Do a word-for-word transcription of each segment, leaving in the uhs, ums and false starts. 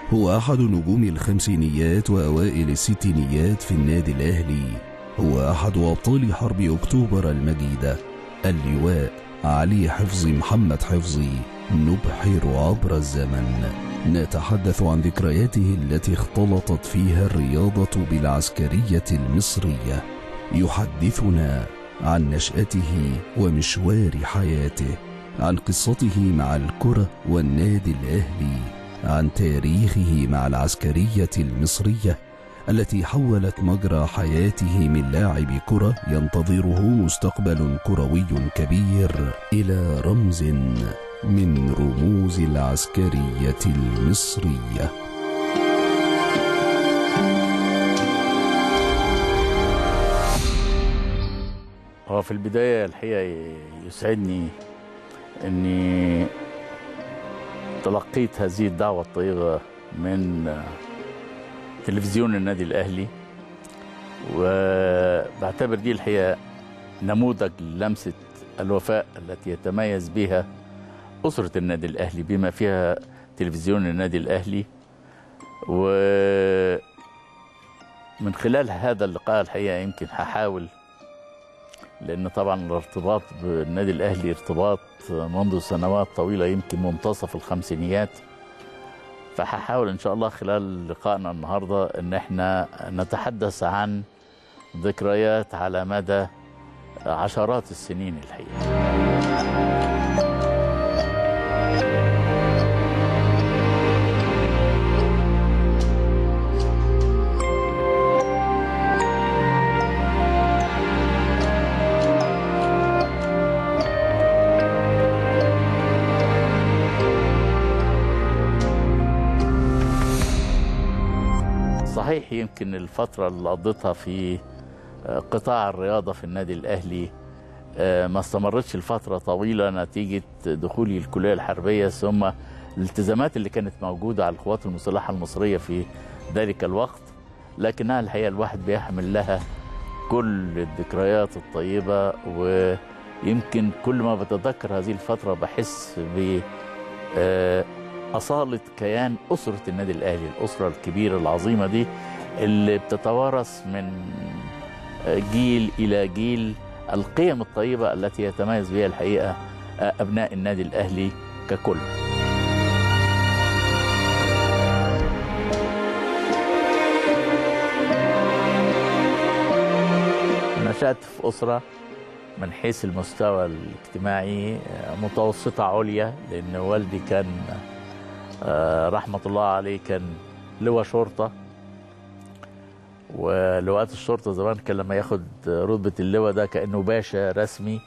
هو أحد نجوم الخمسينيات وأوائل الستينيات في النادي الأهلي. هو أحد أبطال حرب أكتوبر المجيدة، اللواء علي حفظي محمد حفظي. نبحر عبر الزمن، نتحدث عن ذكرياته التي اختلطت فيها الرياضة بالعسكرية المصرية. يحدثنا عن نشأته ومشوار حياته، عن قصته مع الكرة والنادي الأهلي، عن تاريخه مع العسكرية المصرية التي حولت مجرى حياته من لاعب كرة ينتظره مستقبل كروي كبير إلى رمز من رموز العسكرية المصرية. هو في البداية الحقيقة يسعدني أني تلقيت هذه الدعوة الطيبة من تلفزيون النادي الأهلي، وبعتبر دي الحقيقة نموذج لمسة الوفاء التي يتميز بها أسرة النادي الأهلي بما فيها تلفزيون النادي الأهلي. ومن خلال هذا اللقاء الحقيقة يمكن هحاول، لأن طبعا الارتباط بالنادي الأهلي ارتباط منذ سنوات طويلة يمكن منتصف الخمسينيات، فهحاول إن شاء الله خلال لقائنا النهاردة إن احنا نتحدث عن ذكريات على مدى عشرات السنين الحقيقة. صحيح يمكن الفترة اللي قضيتها في قطاع الرياضة في النادي الأهلي ما استمرتش لفترة طويلة نتيجة دخولي الكلية الحربية، ثم الالتزامات اللي كانت موجودة على القوات المسلحة المصرية في ذلك الوقت، لكنها الحقيقة الواحد بيحمل لها كل الذكريات الطيبة. ويمكن كل ما بتذكر هذه الفترة بحس ب أصالة كيان أسرة النادي الأهلي، الأسرة الكبيرة العظيمة دي اللي بتتوارث من جيل إلى جيل القيم الطيبة التي يتميز بها الحقيقة أبناء النادي الأهلي ككل. نشأت في أسرة من حيث المستوى الاجتماعي متوسطة عليا، لأن والدي كان رحمة الله عليه كان لواء شرطة، ولواءات الشرطة زمان كان لما ياخد رتبة اللواء ده كأنه باشا رسمي.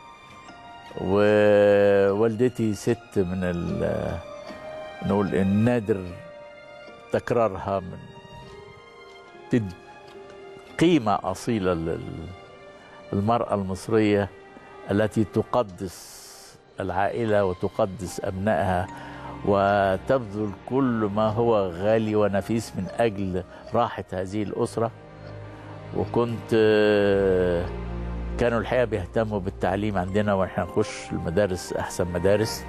ووالدتي ست من نقول النادر تكرارها، من تد قيمة أصيلة للمرأة المصرية التي تقدس العائلة وتقدس أبنائها وتبذل كل ما هو غالي ونفيس من أجل راحة هذه الأسرة. وكنت كانوا الحقيقة بيهتموا بالتعليم عندنا وإحنا نخش المدارس أحسن مدارس،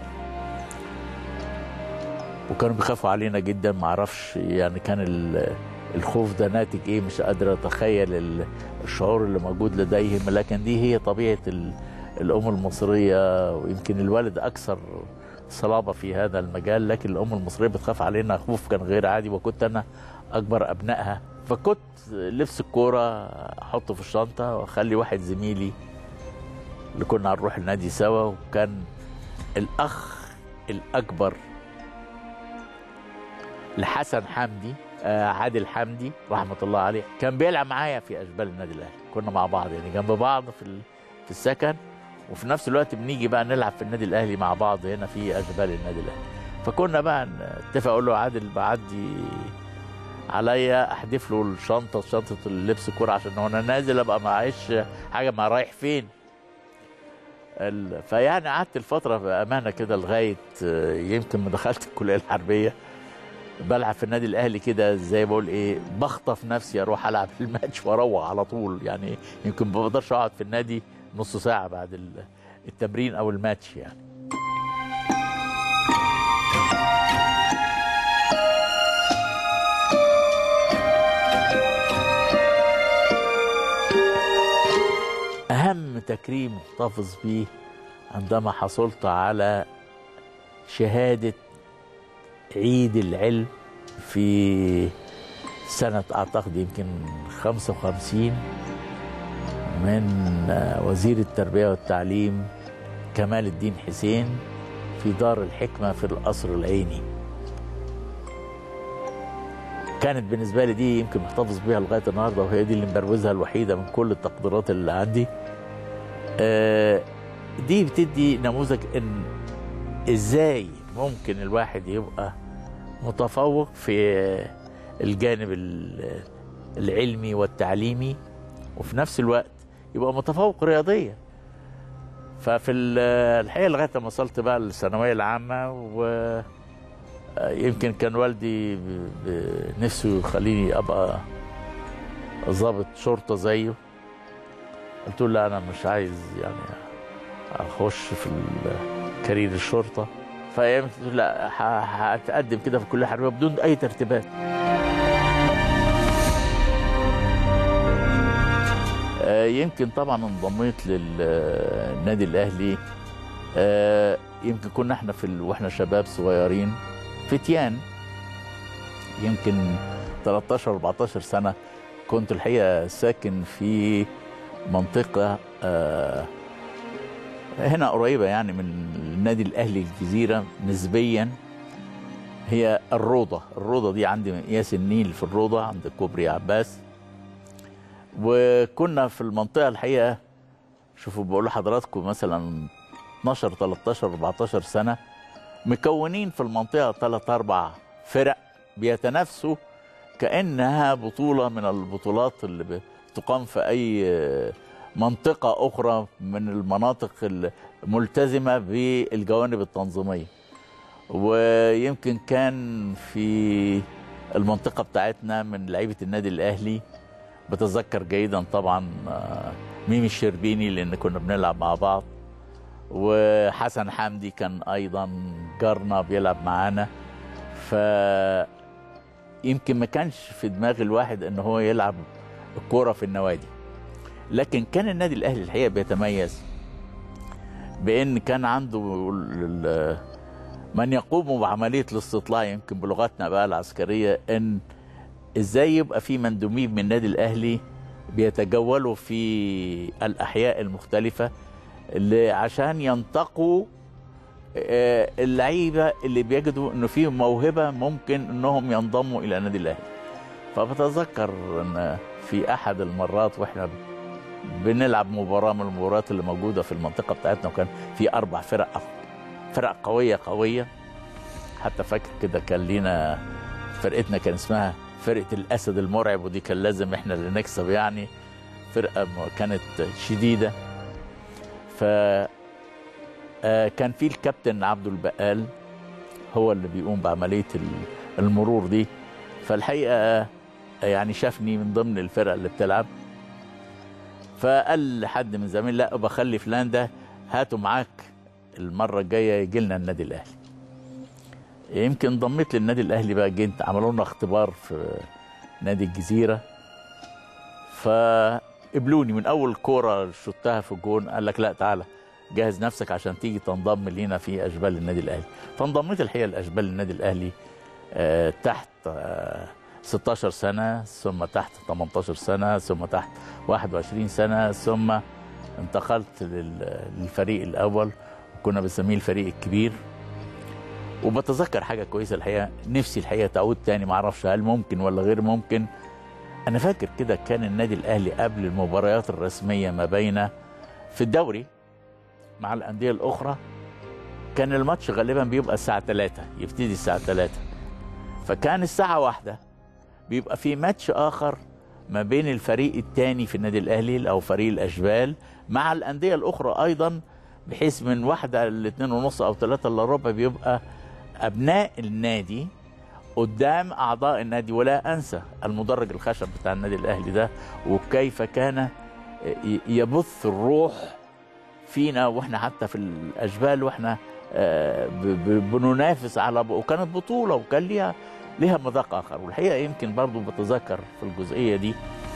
وكانوا بيخافوا علينا جدا. معرفش يعني كان الخوف ده ناتج إيه، مش قادر أتخيل الشعور اللي موجود لديهم، لكن دي هي طبيعة الأم المصرية. ويمكن الوالد أكثر صلابة في هذا المجال، لكن الأم المصرية بتخاف علينا خوف كان غير عادي، وكنت أنا أكبر أبنائها. فكنت لبس الكورة أحطه في الشنطة وأخلي واحد زميلي اللي كنا هنروح النادي سوا، وكان الأخ الأكبر لحسن حمدي عادل حمدي رحمة الله عليه كان بيلعب معايا في أشبال النادي الأهلي. كنا مع بعض يعني جنب بعض في في السكن، وفي نفس الوقت بنيجي بقى نلعب في النادي الأهلي مع بعض هنا في أشبال النادي الأهلي. فكنا بقى نتفق، أقول له عادل بعدي عليا أحدف له الشنطة شنطة اللبس الكورة عشان وانا نازل أبقى معيش حاجة ما رايح فين. فيعني قعدت الفترة بأمانة كده لغاية يمكن ما دخلت الكلية الحربية بلعب في النادي الأهلي كده زي بقول إيه، بخطف نفسي أروح ألعب في الماتش وأروح على طول. يعني يمكن ما بقدرش أقعد في النادي نص ساعة بعد التمرين أو الماتش يعني. تكريم محتفظ به عندما حصلت على شهادة عيد العلم في سنة أعتقد يمكن خمسة وخمسين من وزير التربية والتعليم كمال الدين حسين في دار الحكمة في القصر العيني. كانت بالنسبة لي دي يمكن محتفظ بيها لغاية النهاردة، وهي دي اللي مبروزها الوحيدة من كل التقديرات اللي عندي. دي بتدي نموذج إن إزاي ممكن الواحد يبقى متفوق في الجانب العلمي والتعليمي وفي نفس الوقت يبقى متفوق رياضيا. ففي الحقيقة لغاية ما وصلت بقى للثانوية العامة، ويمكن كان والدي نفسه يخليني أبقى ضابط شرطة زيه. قلت له لا، أنا مش عايز يعني أخش في كارير الشرطة. فقلت له لا، هتقدم كده في كلية حربية بدون أي ترتيبات. يمكن طبعا انضميت للنادي الاهلي. يمكن كنا احنا في ال... واحنا شباب صغيرين فتيان، يمكن تلتاشر أربعتاشر سنه. كنت الحقيقه ساكن في منطقه هنا قريبه يعني من النادي الاهلي الجزيره نسبيا، هي الروضه. الروضه دي عند مقياس النيل في الروضه عند كوبري عباس. وكنا في المنطقه الحقيقه، شوفوا بقول لحضراتكم مثلا اتناشر تلتاشر أربعتاشر سنه، مكونين في المنطقه ثلاث اربع فرق بيتنافسوا كانها بطوله من البطولات اللي بتقام في اي منطقه اخرى من المناطق الملتزمه بالجوانب التنظيميه. ويمكن كان في المنطقه بتاعتنا من لعيبه النادي الاهلي، بتذكر جيدا طبعا ميمي الشربيني لان كنا بنلعب مع بعض، وحسن حمدي كان ايضا جارنا بيلعب معانا. ف يمكن ما كانش في دماغ الواحد ان هو يلعب الكوره في النوادي، لكن كان النادي الاهلي الحقيقه بيتميز بان كان عنده من يقوم بعمليه الاستطلاع، يمكن بلغتنا بقى العسكريه، ان ازاي يبقى في مندوبين من النادي الاهلي بيتجولوا في الاحياء المختلفه اللي عشان ينتقوا اللعيبه اللي بيجدوا انه فيهم موهبه ممكن انهم ينضموا الى النادي الاهلي. فبتذكر ان في احد المرات واحنا بنلعب مباراه من المباريات اللي موجوده في المنطقه بتاعتنا، وكان في اربع فرق فرق قويه قويه. حتى فاكر كده كان لينا فرقتنا كان اسمها فرقه الاسد المرعب، ودي كان لازم احنا اللي نكسب، يعني فرقه كانت شديده. ف كان في الكابتن عبد البقال هو اللي بيقوم بعمليه المرور دي. فالحقيقه يعني شافني من ضمن الفرقه اللي بتلعب، فقال لحد من زميل لا بخلي فلان ده هاته معاك المره الجايه يجي لنا النادي الاهلي. يمكن انضميت للنادي الاهلي بقى، جيت عملوا لنا اختبار في نادي الجزيره، فقبلوني من اول كوره شطها في الجون. قال لك لا تعالى جهز نفسك عشان تيجي تنضم لينا في اشبال النادي الاهلي. فانضميت الحقيقه لاشبال النادي الاهلي آه تحت آه ستاشر سنه، ثم تحت تمنتاشر سنه، ثم تحت واحد وعشرين سنه، ثم انتقلت للفريق الاول وكنا بنسميه الفريق الكبير. وبتذكر حاجه كويسه الحقيقه، نفسي الحقيقه تعود تاني، ما اعرفش هل ممكن ولا غير ممكن. انا فاكر كده كان النادي الاهلي قبل المباريات الرسميه ما بين في الدوري مع الانديه الاخرى، كان الماتش غالبا بيبقى الساعه تلاتة، يبتدي الساعه تلاتة، فكان الساعه واحدة بيبقى في ماتش اخر ما بين الفريق الثاني في النادي الاهلي او فريق الاشبال مع الانديه الاخرى ايضا، بحيث من واحدة لاثنين ونص او ثلاثة الا ربع بيبقى ابناء النادي قدام اعضاء النادي. ولا انسى المدرج الخشب بتاع النادي الاهلي ده، وكيف كان يبث الروح فينا واحنا حتى في الاشبال واحنا بننافس على، وكانت بطوله وكان ليها ليها مذاق اخر. والحقيقه يمكن برضو بتذكر في الجزئيه دي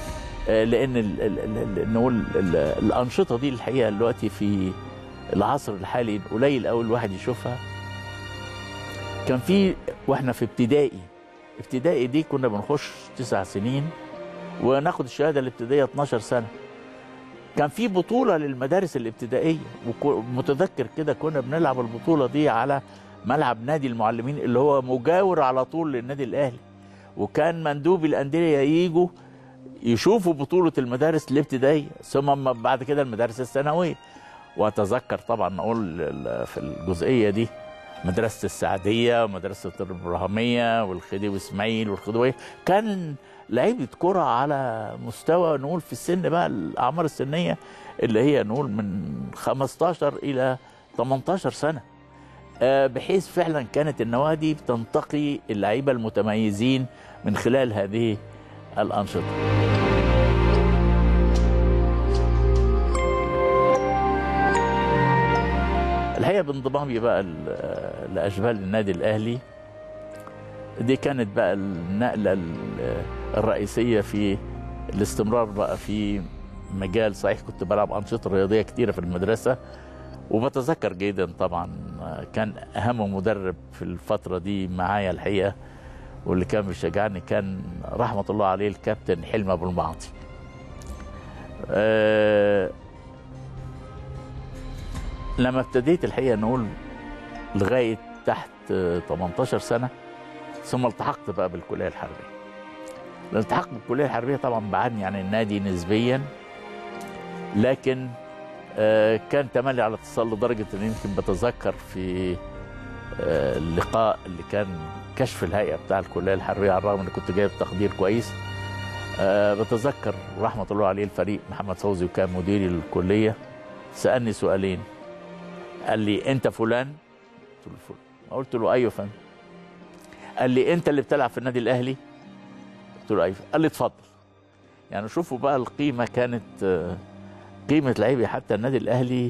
لان ال ال نقول ال الانشطه دي الحقيقه دلوقتي في العصر الحالي قليل قوي الواحد يشوفها. كان في واحنا في ابتدائي، ابتدائي دي كنا بنخش تسع سنين وناخد الشهاده الابتدائيه اتناشر سنه. كان في بطوله للمدارس الابتدائيه، ومتذكر كده كنا بنلعب البطوله دي على ملعب نادي المعلمين اللي هو مجاور على طول للنادي الاهلي، وكان مندوبي الانديه ييجوا يشوفوا بطوله المدارس الابتدائيه ثم بعد كده المدارس الثانويه. واتذكر طبعا اقول في الجزئيه دي مدرسه السعديه ومدرسه الابراهيميه والخديوي اسماعيل والخديويه، كان لعيبه كره على مستوى نقول في السن بقى الاعمار السنيه اللي هي نقول من خمستاشر الى تمنتاشر سنه، بحيث فعلا كانت النوادي بتنتقي اللعيبه المتميزين من خلال هذه الانشطه. الحقيقه بانضمامي بقى لاشبال النادي الاهلي دي كانت بقى النقله الرئيسيه في الاستمرار بقى في مجال. صحيح كنت بلعب انشطه رياضيه كتيره في المدرسه، وبتذكر جيدا طبعا كان اهم مدرب في الفتره دي معايا الحقيقه واللي كان بيشجعني كان رحمه الله عليه الكابتن حلمي ابو المعاطي. أه لما ابتديت الحقيقه نقول لغايه تحت تمنتاشر سنه، ثم التحقت بقى بالكليه الحربيه. الالتحاق بالكليه الحربيه طبعا بعدني عن النادي نسبيا، لكن آه كان تملي على اتصال لدرجه ان يمكن بتذكر في آه اللقاء اللي كان كشف الهيئه بتاع الكليه الحربيه على الرغم ان كنت جايب تقدير كويس. آه بتذكر رحمه الله عليه الفريق محمد فوزي وكان مديري الكليه سالني سؤالين. قال لي انت فلان؟ قلت له فلان. قلت له ايوه فندم. قال لي انت اللي بتلعب في النادي الاهلي؟ قلت له ايوه. قال لي اتفضل. يعني شوفوا بقى القيمه كانت قيمه لعيبه حتى النادي الاهلي،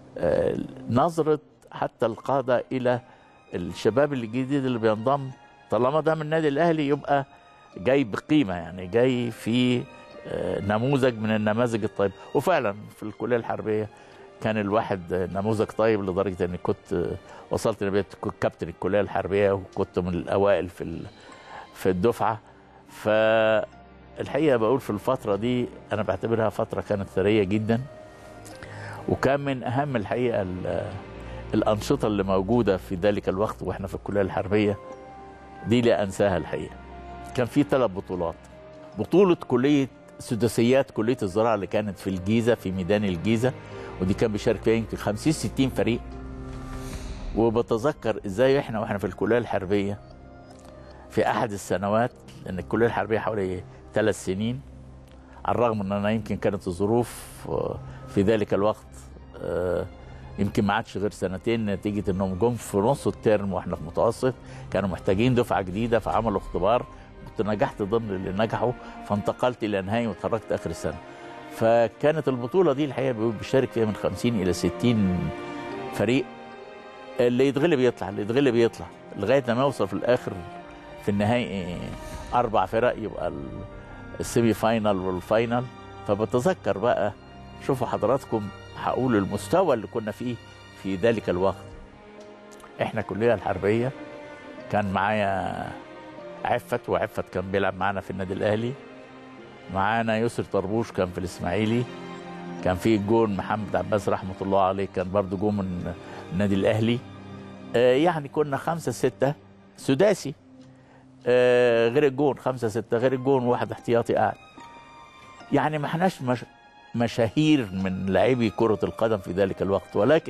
نظره حتى القاده الى الشباب الجديد اللي بينضم، طالما ده من النادي الاهلي يبقى جاي بقيمه، يعني جاي في نموذج من النماذج الطيبه. وفعلا في الكليه الحربيه كان الواحد نموذج طيب لدرجه اني كنت وصلت لبيت كابتن الكليه الحربيه وكنت من الاوائل في في الدفعه. فالحقيقه بقول في الفتره دي انا بعتبرها فتره كانت ثريه جدا، وكان من اهم الحقيقه الانشطه اللي موجوده في ذلك الوقت واحنا في الكليه الحربيه دي لا انساها الحقيقه. كان في ثلاث بطولات. بطوله كليه سداسيات كليه الزراعه اللي كانت في الجيزه في ميدان الجيزه، ودي كان بيشارك فيها يمكن خمسين ستين فريق. وبتذكر ازاي احنا واحنا في الكليه الحربيه في احد السنوات، لان الكليه الحربيه حوالي ثلاث سنين، على الرغم ان انا يمكن كانت الظروف في ذلك الوقت يمكن ما عادش غير سنتين نتيجه انهم جم في نص الترم واحنا في متوسط، كانوا محتاجين دفعه جديده فعملوا اختبار، كنت نجحت ضمن اللي نجحوا فانتقلت الى نهائي وتخرجت اخر السنه. فكانت البطوله دي الحقيقه بيشارك فيها من خمسين الى ستين فريق، اللي يتغلب يطلع اللي يتغلب يطلع لغايه لما يوصل في الاخر في النهائي اربع فرق، يبقى السيمي فاينال والفاينال. فبتذكر بقى شوفوا حضراتكم هقول المستوى اللي كنا فيه في ذلك الوقت. احنا كليه الحربيه كان معايا عفت، وعفت كان بيلعب معانا في النادي الاهلي، معانا يسر طربوش كان في الاسماعيلي، كان في جون محمد عباس رحمه الله عليه كان برضو جون من النادي الاهلي. آه يعني كنا خمسه سته سداسي، آه غير الجون خمسه سته غير الجون واحد احتياطي قاعد. يعني ما احناش مش مشاهير من لاعبي كره القدم في ذلك الوقت، ولكن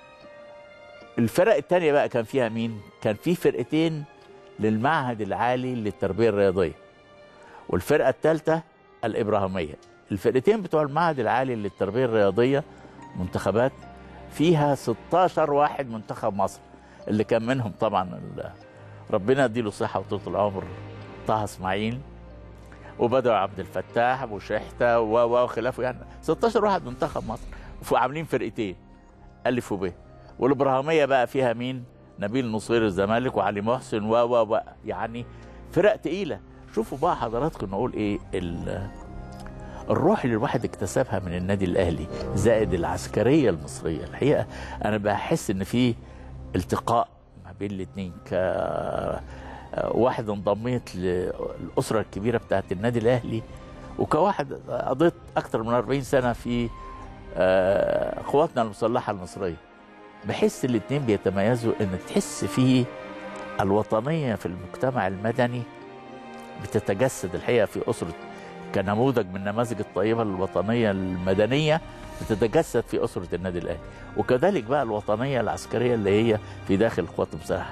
الفرق الثانيه بقى كان فيها مين؟ كان في فرقتين للمعهد العالي للتربيه الرياضيه، والفرقه الثالثه الابراهيميه. الفرقتين بتوع المعهد العالي للتربيه الرياضيه منتخبات فيها ستاشر واحد منتخب مصر، اللي كان منهم طبعا ربنا يديله الصحه وطول العمر طه اسماعيل وبدوي عبد الفتاح ابو شحته و وخلافه، يعني ستاشر واحد منتخب مصر وعاملين فرقتين الف وب. والابراهيميه بقى فيها مين؟ نبيل نصير الزمالك وعلي محسن و و يعني فرق تقيله. شوفوا بقى حضراتكم نقول ايه الروح اللي الواحد اكتسبها من النادي الاهلي زائد العسكريه المصريه، الحقيقه انا بحس ان في التقاء ما بين الاثنين. كواحد انضميت للاسره الكبيره بتاعت النادي الاهلي، وكواحد قضيت اكثر من أربعين سنه في قواتنا المسلحه المصريه، بحس الاثنين بيتميزوا ان تحس فيه الوطنيه في المجتمع المدني بتتجسد الحقيقه في اسره، كنموذج من النماذج الطيبه الوطنيه المدنيه بتتجسد في اسره النادي الاهلي، وكذلك بقى الوطنيه العسكريه اللي هي في داخل القوات المسلحه.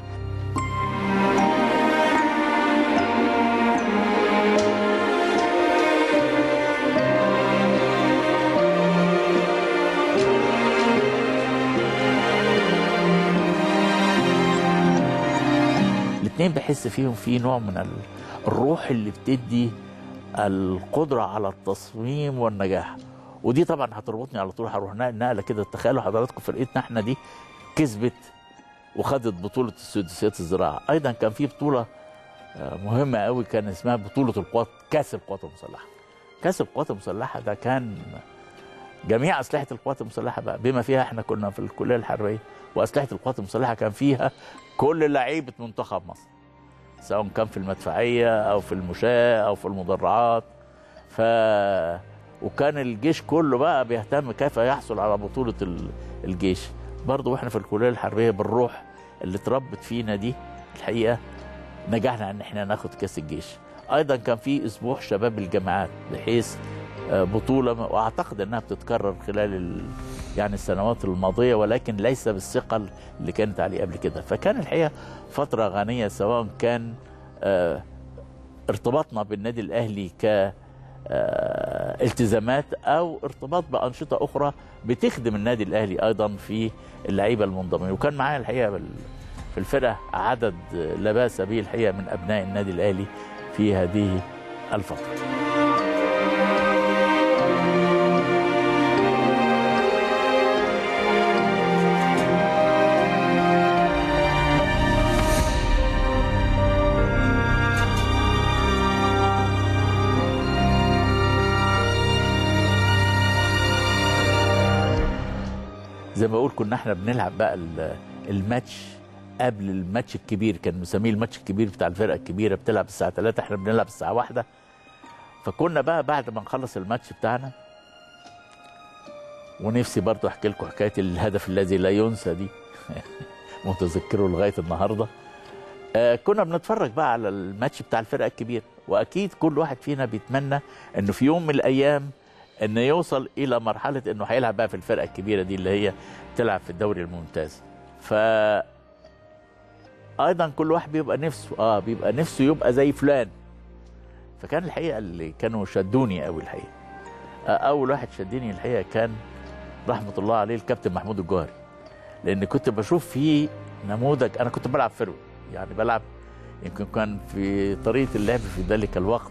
الاثنين بحس فيهم في نوع من الروح اللي بتدي القدرة على التصميم والنجاح، ودي طبعا هتربطني على طول. هروح نقله كده، تخيلوا حضراتكم فرقتنا احنا دي كسبت وخدت بطولة السداسيات الزراعة. ايضا كان في بطولة مهمة قوي كان اسمها بطولة القوات، كاس القوات المسلحة. كاس القوات المسلحة ده كان جميع أسلحة القوات المسلحة بقى، بما فيها احنا كنا في الكلية الحربية، وأسلحة القوات المسلحة كان فيها كل لعيبة منتخب مصر، سواء كان في المدفعية أو في المشاة أو في المدرعات. ف وكان الجيش كله بقى بيهتم كيف يحصل على بطولة الجيش. برضه واحنا في الكلية الحربية بالروح اللي اتربت فينا دي الحقيقة نجحنا ان احنا ناخد كاس الجيش. ايضا كان في اسبوع شباب الجامعات، بحيث بطولة واعتقد انها بتتكرر خلال ال... يعني السنوات الماضية، ولكن ليس بالثقل اللي كانت عليه قبل كده. فكان الحقيقة فترة غنية، سواء كان اه ارتباطنا بالنادي الاهلي ك التزامات او ارتباط بانشطه اخرى بتخدم النادي الاهلي ايضا في اللعيبه المنضمين. وكان معايا الحقيقه في الفرقه عدد لا باس به الحقيقه من ابناء النادي الاهلي في هذه الفتره. زي ما بقول كنا احنا بنلعب بقى الماتش قبل الماتش الكبير، كان مسميه الماتش الكبير بتاع الفرقه الكبيره، بتلعب الساعه ثلاثة، احنا بنلعب الساعه واحدة. فكنا بقى بعد ما نخلص الماتش بتاعنا، ونفسي برضو احكي لكم حكايه الهدف الذي لا ينسى دي متذكره لغايه النهارده. آه كنا بنتفرج بقى على الماتش بتاع الفرقه الكبيره، واكيد كل واحد فينا بيتمنى انه في يوم من الايام انه يوصل الى مرحله انه هيلعب بقى في الفرقه الكبيره دي اللي هي تلعب في الدوري الممتاز. ف ايضا كل واحد بيبقى نفسه اه بيبقى نفسه يبقى زي فلان. فكان الحقيقه اللي كانوا شدوني قوي الحقيقه، آه اول واحد شدني الحقيقه كان رحمه الله عليه الكابتن محمود الجوهري، لان كنت بشوف فيه نموذج. انا كنت بلعب فروي، يعني بلعب يمكن كان في طريقه اللعب في ذلك الوقت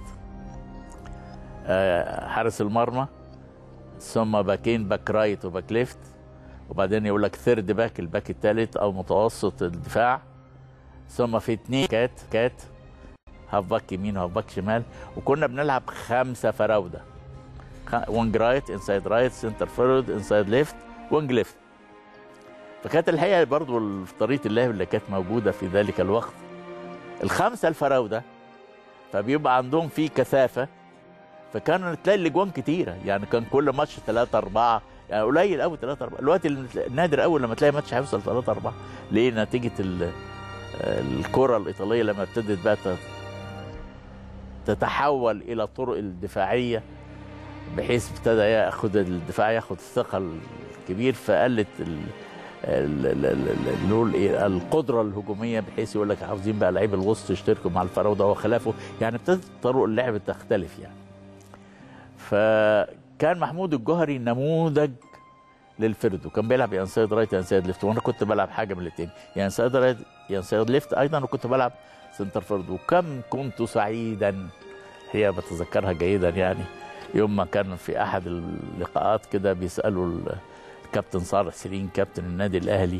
آه حارس المرمى، ثم باكين، باك رايت وباك ليفت، وبعدين يقول لك ثيرد باك، الباك الثالث او متوسط الدفاع، ثم في اثنين كات كات هاف باك يمين وهاف باك شمال. وكنا بنلعب خمسه فراوده، وينج رايت، انسايد رايت، سنتر فورورد، انسايد ليفت، وينج ليفت. فكانت الحقيقه برضه طريقه اللعب اللي كانت موجوده في ذلك الوقت الخمسه الفراوده، فبيبقى عندهم في كثافه، فكانوا تلاقي الاجوان كتيره، يعني كان كل ماتش ثلاثة أربعة، يعني قليل قوي ثلاثة أربعة. الوقت النادر قوي لما تلاقي ماتش هيوصل ثلاثة أربعة، ليه؟ نتيجه الكره الايطاليه لما ابتدت بقى تتحول الى الطرق الدفاعيه، بحيث ابتدى ياخد الدفاع ياخد الثقل الكبير، فقلت نقول ايه القدره الهجوميه، بحيث يقول لك عاوزين بقى لعيب الوسط يشتركوا مع الفراوده وخلافه، يعني ابتدت طرق اللعب تختلف يعني. فكان محمود الجوهري نموذج للفرد، وكان بيلعب يا انسايد رايت يا انسايد ليفت، وانا كنت بلعب حاجه من الاثنين، يا انسايد رايت يا انسايد ليفت ايضا، وكنت بلعب سنتر فورد. وكم كنت سعيدا، هي بتذكرها جيدا يعني، يوم ما كان في احد اللقاءات كده بيسالوا الكابتن صالح سليم كابتن النادي الاهلي،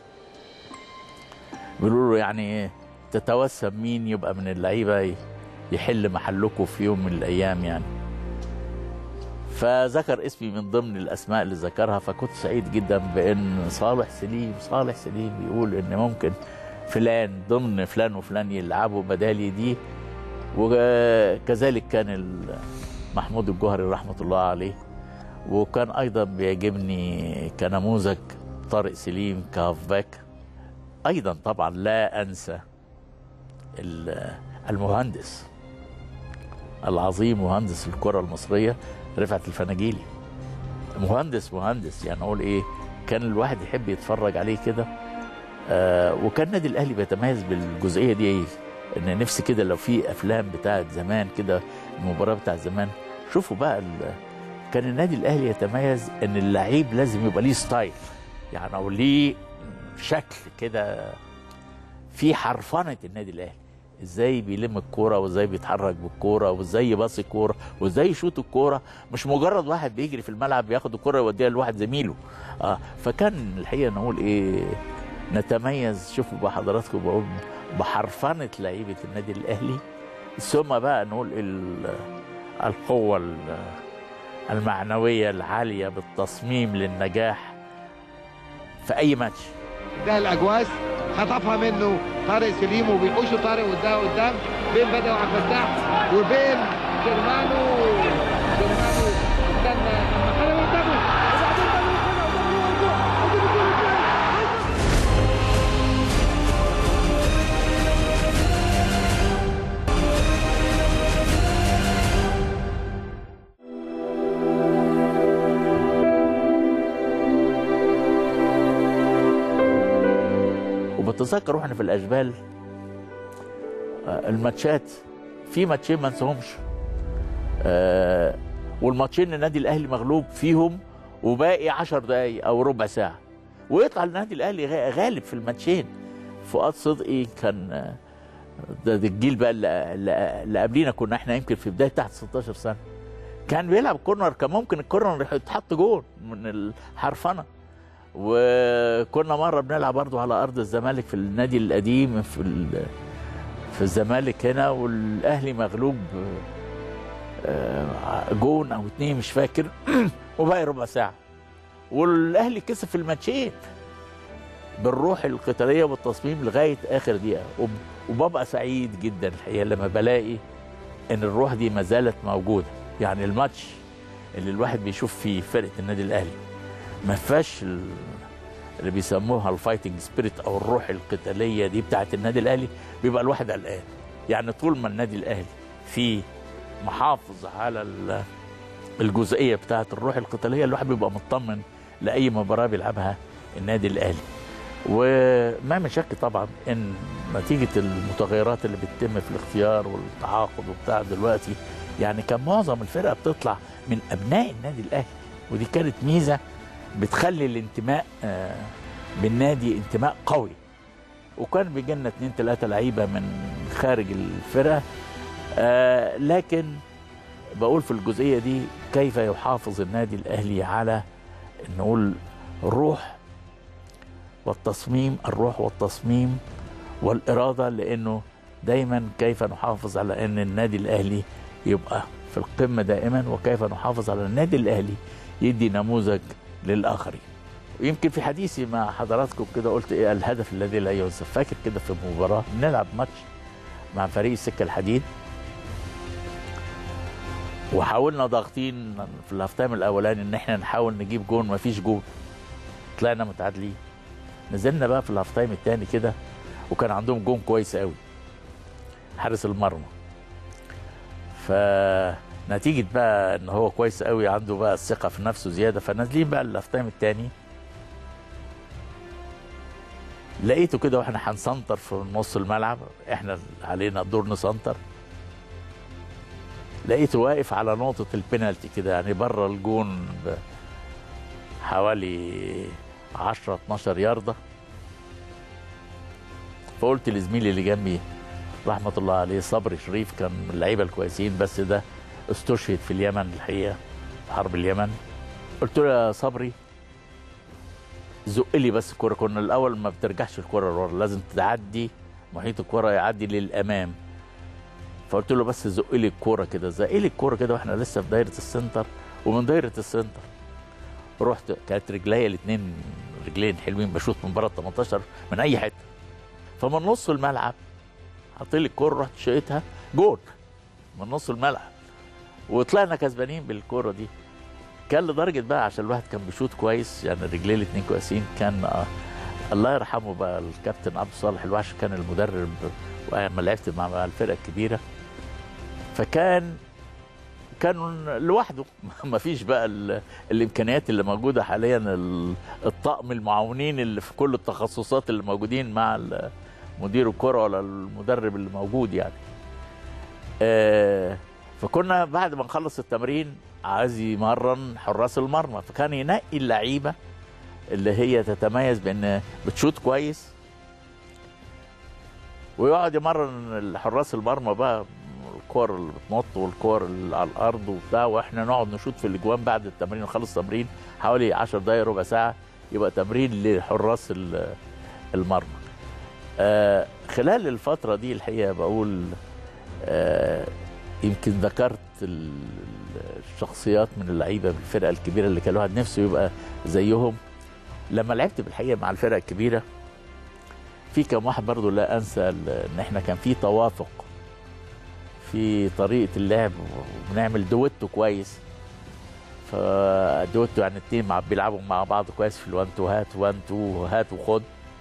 بيقولوا له يعني تتوسم مين يبقى من اللعيبه يحل محلكم في يوم من الايام يعني. فذكر اسمي من ضمن الاسماء اللي ذكرها، فكنت سعيد جدا بان صالح سليم صالح سليم بيقول ان ممكن فلان ضمن فلان وفلان يلعبوا بدالي دي. وكذلك كان محمود الجوهري رحمه الله عليه، وكان ايضا بيعجبني كنموذج طارق سليم كهافباك. ايضا طبعا لا انسى المهندس العظيم مهندس الكره المصريه رفعت الفناجيلي. مهندس مهندس يعني اقول ايه، كان الواحد يحب يتفرج عليه كده. آه وكان النادي الاهلي بيتميز بالجزئيه دي ايه، ان نفسي كده لو في افلام بتاعت زمان كده، المباراه بتاعت زمان، شوفوا بقى كان النادي الاهلي يتميز ان اللعيب لازم يبقى ليه ستايل، يعني او ليه شكل كده في حرفنه النادي الاهلي، ازاي بيلم الكوره وازاي بيتحرك بالكوره وازاي يباصي الكوره وازاي يشوط الكوره، مش مجرد واحد بيجري في الملعب بياخد الكوره يوديها لواحد زميله. اه فكان الحقيقه نقول ايه، نتميز. شوفوا بقى حضراتكم بقول بحرفنه لعيبه النادي الاهلي، ثم بقى نقول القوه المعنويه العاليه بالتصميم للنجاح في اي ماتش. ده الاجواس خطفها منه طارق سليم وبيخش طارق قدام قدام بين بدر وعبد الفتاح وبين جرمانو جرمانو استنى اما خلوا قدامه وبتذكر واحنا في الاشبال الماتشات، في ماتشين ما انساهمش، آه والماتشين النادي الاهلي مغلوب فيهم وباقي عشر دقايق او ربع ساعه، ويطلع النادي الاهلي غالب في الماتشين. فؤاد صدقي كان ده, ده الجيل بقى اللي, اللي قبلينا، كنا احنا يمكن في بدايه تحت ستاشر سنه، كان بيلعب كورنر، كان ممكن الكورنر يتحط جول من الحرفنه. وكنا مره بنلعب برضه على ارض الزمالك في النادي القديم في في الزمالك هنا، والاهلي مغلوب جون او اتنين مش فاكر وباقي ربع ساعه، والاهلي كسب في الماتشين بالروح القتاليه والتصميم لغايه اخر دقيقه. وببقى سعيد جدا الحقيقه لما بلاقي ان الروح دي ما زالت موجوده. يعني الماتش اللي الواحد بيشوف فيه فرقه النادي الاهلي ما فيهاش اللي بيسموها الفايتنج سبيريت او الروح القتاليه دي بتاعت النادي الاهلي، بيبقى الواحد قلقان. يعني طول ما النادي الاهلي في محافظ على الجزئيه بتاعت الروح القتاليه، الواحد بيبقى مطمن لاي مباراه بيلعبها النادي الاهلي. وما من شك طبعا ان نتيجه المتغيرات اللي بتتم في الاختيار والتعاقد وبتاع دلوقتي، يعني كان معظم الفرقه بتطلع من ابناء النادي الاهلي، ودي كانت ميزه بتخلي الانتماء بالنادي انتماء قوي. وكان بيجي لنا اتنين تلاته لعيبه من خارج الفرقه، لكن بقول في الجزئيه دي كيف يحافظ النادي الاهلي على نقول الروح والتصميم، الروح والتصميم والاراده، لانه دايما كيف نحافظ على ان النادي الاهلي يبقى في القمه دائما، وكيف نحافظ على النادي الاهلي يدي نموذج للاخرين. ويمكن في حديثي مع حضراتكم كده قلت ايه الهدف الذي لا ينسى. فاكر كده في مباراه بنلعب ماتش مع فريق السكه الحديد، وحاولنا ضاغطين في الهاف تايم الاولاني ان احنا نحاول نجيب جون، ما فيش جون، طلعنا متعادلين. نزلنا بقى في الهاف تايم الثاني كده، وكان عندهم جون كويس قوي حارس المرمى. فنتيجه بقى ان هو كويس قوي، عنده بقى الثقه في نفسه زياده، فنازلين بقى الهاف تايم الثاني، لقيته كده واحنا هنسنتر في نص الملعب، احنا علينا الدور نسنتر، لقيته واقف على نقطه البينالتي كده، يعني بره الجون حوالي عشرة اتناشر يارده. فقلت لزميلي اللي جنبي رحمه الله عليه صبري شريف، كان من اللعيبه الكويسين بس ده استشهد في اليمن الحقيقه في حرب اليمن، قلت له يا صبري زق لي بس الكوره، كنا الاول ما بترجعش الكوره لورا، لازم تعدي محيط الكوره يعدي للامام. فقلت له بس زق لي الكوره كده، زق لي الكوره كده واحنا لسه في دايره السنتر، ومن دايره السنتر رحت، كانت رجليا الاثنين رجلين حلوين، بشوط من بره ال تمنتاشر من اي حته، فمن نص الملعب حط لي الكوره رحت شقيتها جول من نص الملعب، وطلعنا كسبانين بالكوره دي. كان لدرجه بقى عشان الواحد كان بيشوط كويس، يعني رجليه الاثنين كويسين، كان آه الله يرحمه بقى الكابتن عبد الصالح الوحش كان المدرب لما لعبت مع الفرقه الكبيره، فكان كان لوحده ما فيش بقى الامكانيات اللي موجوده حاليا، الطقم المعاونين اللي في كل التخصصات اللي موجودين مع مدير الكره ولا المدرب اللي موجود يعني. آه فكنا بعد ما نخلص التمرين عايز يمرن حراس المرمى، فكان ينقي اللعيبه اللي هي تتميز بان بتشوط كويس، ويقعد يمرن حراس المرمى بقى الكور اللي بتنط والكور اللي على الارض وبتاع، واحنا نقعد نشوط في الاجوان بعد التمرين. نخلص تمرين حوالي عشر دقائق ربع ساعه يبقى تمرين لحراس المرمى. آه خلال الفتره دي الحقيقه بقول آه يمكن ذكرت الشخصيات من اللعيبه بالفرقه الكبيره اللي كان الواحد نفسه يبقى زيهم. لما لعبت بالحقيقه مع الفرقه الكبيره في كم واحد برضه لا انسى ان احنا كان في توافق في طريقه اللعب، وبنعمل دويتو كويس. فدويتو يعني اتنين مع بيلعبوا مع بعض كويس في الوان تو هات وان تو هات وخد.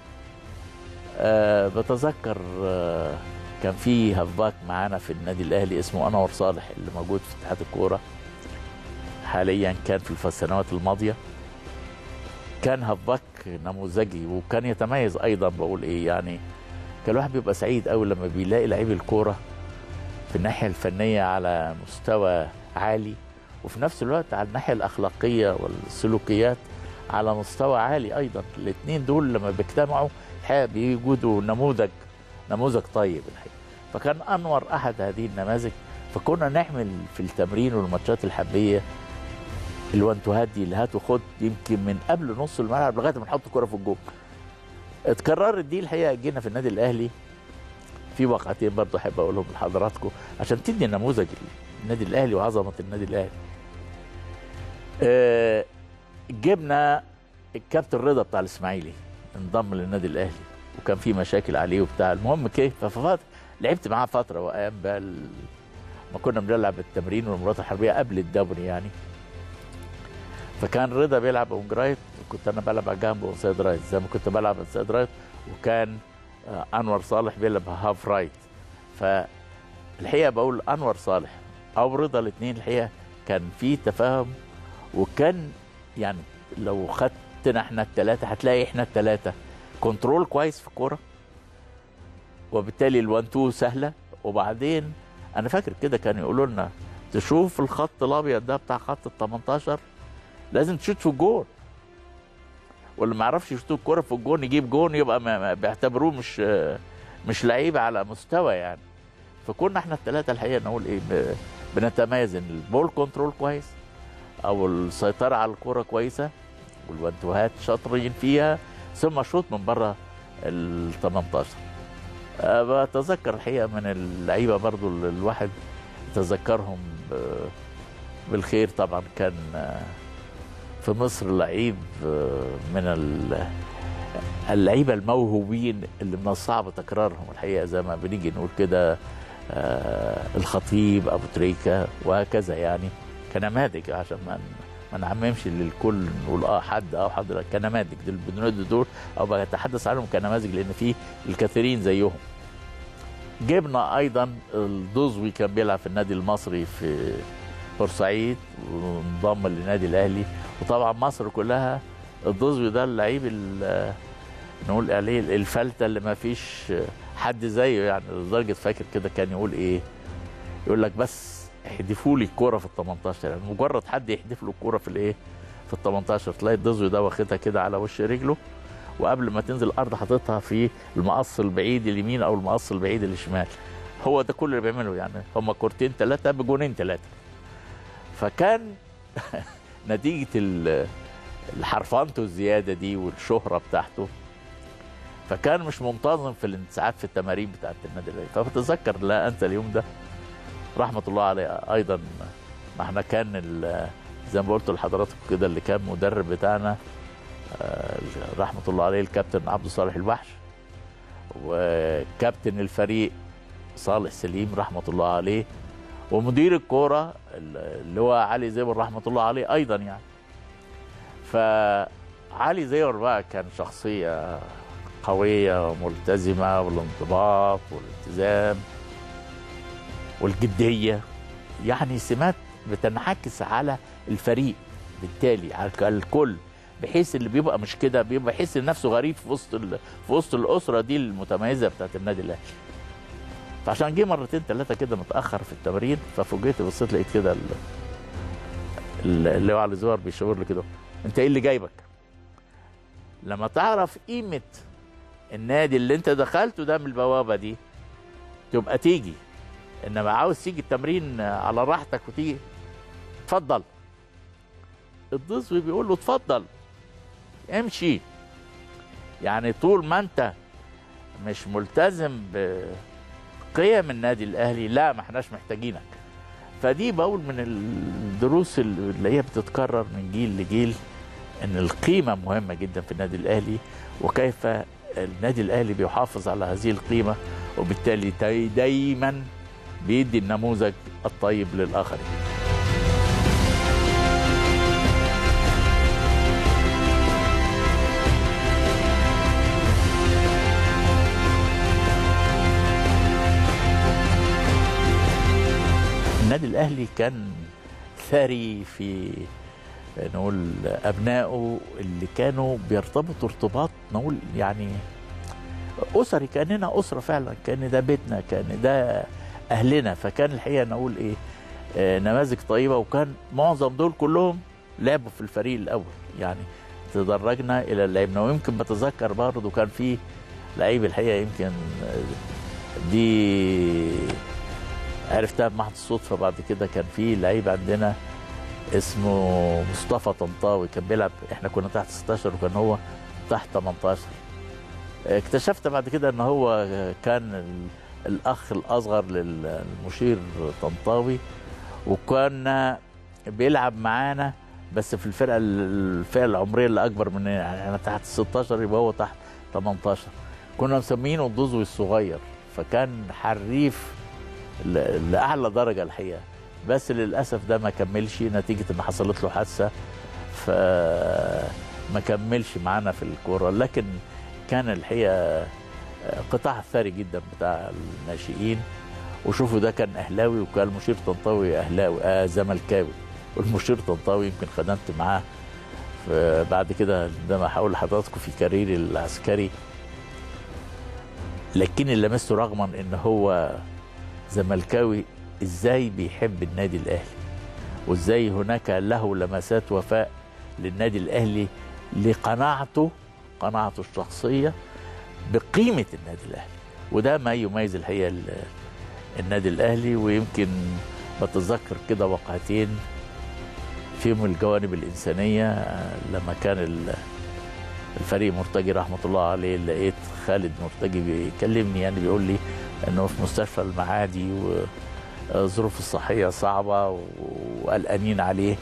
أه بتذكر أه كان في هافباك معانا في النادي الاهلي اسمه انور صالح اللي موجود في اتحاد الكوره حاليا، كان في السنوات الماضيه كان هافباك نموذجي وكان يتميز ايضا. بقول ايه يعني كان الواحد بيبقى سعيد قوي لما بيلاقي لعيب الكوره في الناحيه الفنيه على مستوى عالي، وفي نفس الوقت على الناحيه الاخلاقيه والسلوكيات على مستوى عالي ايضا. الاثنين دول لما بيجتمعوا الحقيقه بيوجدوا نموذج نموذج طيب الحقيقه. فكان انور احد هذه النماذج. فكنا نعمل في التمرين والماتشات الحبيه الوانتوهات دي اللي هات وخد يمكن من قبل نص الملعب لغايه ما نحط الكره في الجول. اتكررت دي الحقيقه، جينا في النادي الاهلي في واقعتين برضه احب اقولهم لحضراتكم عشان تدي نموذج النادي الاهلي وعظمه النادي الاهلي. اه جبنا الكابتن رضا بتاع الاسماعيلي انضم للنادي الاهلي، وكان في مشاكل عليه وبتاع. المهم كيف ففتره لعبت معاه فتره، وايام بقى ما كنا بنلعب التمرين والمباريات الحربيه قبل الدوري يعني. فكان رضا بيلعب اون رايت، وكنت انا بلعب على جنب انسايد رايت زي ما كنت بلعب انسايد رايت، وكان انور صالح بيلعب هاف رايت. فالحقيقه بقول انور صالح او رضا الاثنين الحقيقه كان في تفاهم، وكان يعني لو خدتنا احنا الثلاثه هتلاقي احنا الثلاثه كنترول كويس في الكوره، وبالتالي الوان تو سهله. وبعدين انا فاكر كده كانوا يقولوا لنا تشوف الخط الابيض ده بتاع خط ال تمنتاشر لازم تشوت في الجون، واللي ما يعرفش يشوت الكوره في الجون يجيب جون يبقى ما بيعتبروه مش مش لعيب على مستوى يعني. فكنا احنا الثلاثه الحقيقه نقول ايه بنتميز ان البول كنترول كويس او السيطره على الكوره كويسه، والوانتوهات شاطرين فيها، ثم شوط من بره ال تمنتاشر. أه بتذكر الحقيقه من اللعيبه برضو اللي الواحد يتذكرهم بالخير طبعا كان في مصر لعيب من اللعيبه الموهوبين اللي من الصعب تكرارهم الحقيقه، زي ما بنيجي نقول كده الخطيب، ابو تريكه، وهكذا يعني كنماذج عشان ما ما نعممش للكل نقول اه حد او حد، كنماذج دول دول او بتحدث عنهم كنماذج لان في الكثيرين زيهم. جبنا ايضا الدوزوي كان بيلعب في النادي المصري في بورسعيد وانضم للنادي الاهلي، وطبعا مصر كلها الدوزوي ده اللعيب نقول عليه الفلته اللي ما فيش حد زيه يعني. لدرجه فاكر كده كان يقول ايه، يقول لك بس احدفوا لي الكوره في ال تمنتاشر، يعني مجرد حد يحدف له الكوره في الايه في ال تمنتاشر تلاقي الدوزوي ده واخدها كده على وش رجله، وقبل ما تنزل الارض حاططها في المقص البعيد اليمين او المقص البعيد الشمال. هو ده كل اللي بيعمله يعني، هم كورتين ثلاثه بجونين ثلاثه. فكان نتيجه الحرفنته الزياده دي والشهره بتاعته، فكان مش منتظم في الانسعاف في التمارين بتاعت النادي الاهلي. فبتذكر لا انسى اليوم ده رحمه الله عليه ايضا، ما احنا كان زي ما قلت لحضراتكم كده اللي كان مدرب بتاعنا آه رحمه الله عليه الكابتن عبد الصالح الوحش، وكابتن الفريق صالح سليم رحمه الله عليه، ومدير الكوره اللي هو علي زيور رحمه الله عليه ايضا يعني. فعلي زيور بقى كان شخصيه قويه وملتزمه، والانضباط والالتزام والجديه، يعني سمات بتنعكس على الفريق بالتالي على الكل، بحيث اللي بيبقى مش كده بيبقى يحس نفسه غريب في وسط في وسط الاسره دي المتميزه بتاعت النادي الاهلي. فعشان جه مرتين ثلاثه كده متاخر في التمرين، ففوجئت بصيت لقيت كده اللي هو علي زوار بيشاور لي كده، انت ايه اللي جايبك؟ لما تعرف قيمه النادي اللي انت دخلته ده من البوابه دي تبقى تيجي، انما عاوز تيجي التمرين على راحتك وتيجي اتفضل. الضيف بيقول له اتفضل امشي، يعني طول ما انت مش ملتزم بقيم النادي الاهلي لا ما احناش محتاجينك. فدي بقول من الدروس اللي هي بتتكرر من جيل لجيل، ان القيمه مهمه جدا في النادي الاهلي، وكيف النادي الاهلي بيحافظ على هذه القيمه، وبالتالي دايما بيدي النموذج الطيب للاخرين. النادي الاهلي كان ثري في نقول ابنائه اللي كانوا بيرتبطوا ارتباط نقول يعني اسري، كاننا اسره فعلا، كان ده بيتنا، كان ده اهلنا. فكان الحقيقه نقول ايه آه نماذج طيبه، وكان معظم دول كلهم لعبوا في الفريق الاول، يعني تدرجنا الى اللعبنا. ويمكن بتذكر برضه كان في لعيب الحقيقه يمكن دي عرفتها بمحض الصدفه بعد كده، كان في لعيب عندنا اسمه مصطفى طنطاوي كان بيلعب، احنا كنا تحت ستاشر وكان هو تحت تمنتاشر. اكتشفت بعد كده ان هو كان الاخ الاصغر للمشير طنطاوي، وكان بيلعب معانا بس في الفرقه الفئه العمريه اللي اكبر مننا، يعني انا تحت ستاشر يبقى هو تحت تمنتاشر. كنا مسمينه الضزوي الصغير، فكان حريف لاعلى درجه الحقيقه، بس للاسف ده ما كملش نتيجه ان حصلت له حادثه، فما كملش معانا في الكوره. لكن كان الحقيقه قطاع ثري جدا بتاع الناشئين. وشوفوا ده كان اهلاوي، وكان المشير طنطاوي اهلاوي آه زملكاوي، والمشير طنطاوي يمكن خدمت معاه بعد كده عندما هقول لحضراتكم في كاريري العسكري. لكن اللي لمسته رغما ان هو زملكاوي ازاي بيحب النادي الاهلي، وازاي هناك له لمسات وفاء للنادي الاهلي لقناعته قناعته الشخصيه بقيمه النادي الاهلي. وده ما يميز الحقيقه النادي الاهلي. ويمكن بتذكر كده وقعتين فيهم الجوانب الانسانيه. لما كان الفريق مرتجي رحمه الله عليه، لقيت خالد مرتجي بيكلمني، يعني بيقول لي انه في مستشفى المعادي وظروف الصحيه صعبه وقلقانين عليه.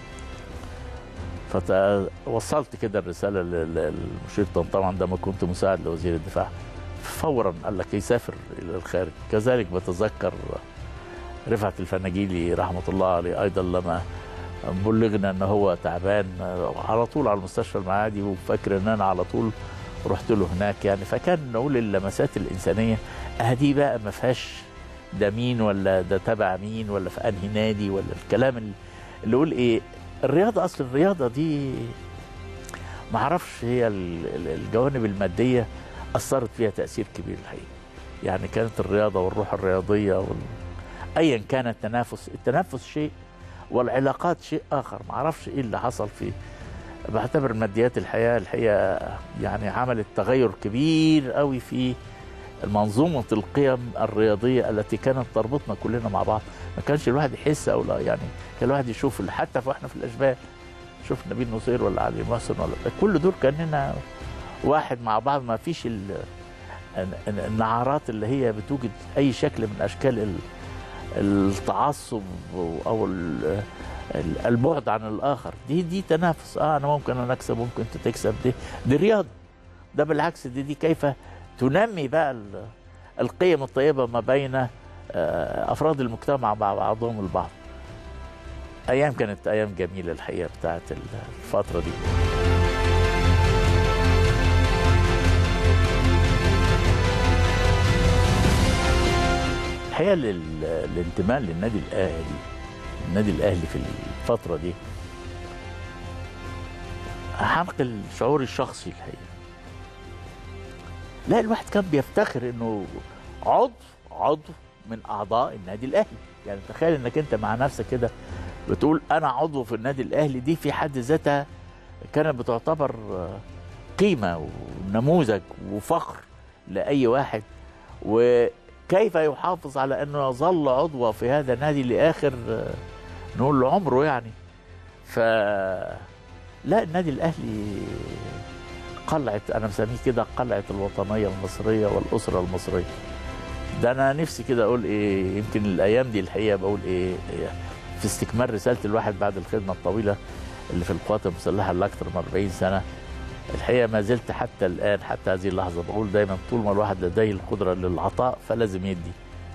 فوصلت كده الرساله للمشير طنطاوي عندما كنت مساعد لوزير الدفاع، فورا قال لك يسافر الى الخارج. كذلك بتذكر رفعت الفناجيلي رحمه الله عليه ايضا، لما بلغنا ان هو تعبان على طول على المستشفى المعادي، وفاكر ان انا على طول رحت له هناك. يعني فكان نقول اللمسات الانسانيه اهدي بقى ما فيهاش ده مين ولا ده تبع مين ولا في انهي نادي ولا الكلام اللي يقول ايه. الرياضه اصل الرياضه دي ما اعرفش هي الجوانب الماديه اثرت فيها تاثير كبير الحقيقه. يعني كانت الرياضه والروح الرياضيه وال... ايا كان التنافس، التنافس شيء والعلاقات شيء اخر. ما اعرفش ايه اللي حصل فيه. بعتبر ماديات الحياه الحقيقه يعني عملت تغير كبير قوي في منظومه القيم الرياضيه التي كانت تربطنا كلنا مع بعض. ما كانش الواحد يحس او لا، يعني كان الواحد يشوف حتى واحنا في الاشبال، شوف نبيل نصير ولا علي محسن ولا كل دول كاننا واحد مع بعض. ما فيش النعرات اللي هي بتوجد اي شكل من اشكال التعصب او البعد عن الاخر. دي دي تنافس. اه انا ممكن انا اكسب، ممكن انت تكسب. دي دي رياضه. ده بالعكس، دي دي كيف تنمي بقى القيم الطيبه ما بين افراد المجتمع مع بعضهم البعض. ايام كانت ايام جميله الحقيقه بتاعت الفتره دي. الحقيقه الانتماء للنادي الاهلي، النادي الاهلي في الفتره دي هنقل شعوري الشخصي الحقيقه. لا الواحد كان بيفتخر انه عضو عضو من اعضاء النادي الاهلي. يعني تخيل انك انت مع نفسك كده بتقول انا عضو في النادي الاهلي. دي في حد ذاتها كانت بتعتبر قيمه ونموذج وفخر لاي واحد، وكيف يحافظ على انه يظل عضوا في هذا النادي لاخر نقول له عمره يعني. ف لا النادي الاهلي قلعه، انا مسميه كده قلعه الوطنيه المصريه والاسره المصريه. ده انا نفسي كده اقول ايه، يمكن الايام دي الحقيقه بقول ايه في استكمال رساله الواحد بعد الخدمه الطويله اللي في القوات المسلحه اللي اكثر من أربعين سنه. الحقيقه ما زلت حتى الان حتى هذه اللحظه بقول دايما طول ما الواحد لديه القدره للعطاء فلازم يدي.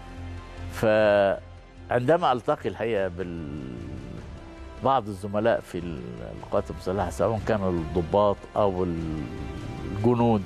فعندما التقي الحقيقه بال بعض الزملاء في القوات المسلحه سواء كانوا الضباط او الجنود،